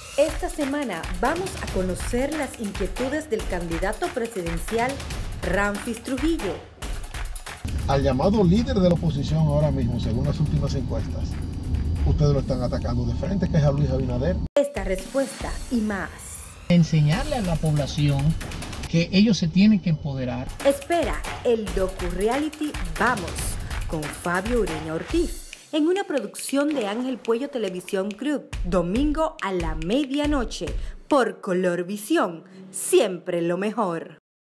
Esta semana vamos a conocer las inquietudes del candidato presidencial Ramfis Trujillo. Al llamado líder de la oposición ahora mismo, según las últimas encuestas, ustedes lo están atacando de frente, que es a Luis Abinader. Esta respuesta y más. Enseñarle a la población que ellos se tienen que empoderar. Espera el docu-reality Vamos con Fabio Ureña Ortiz en una producción de Ángel Puello Televisión Group, domingo a la medianoche por Color Visión, siempre lo mejor.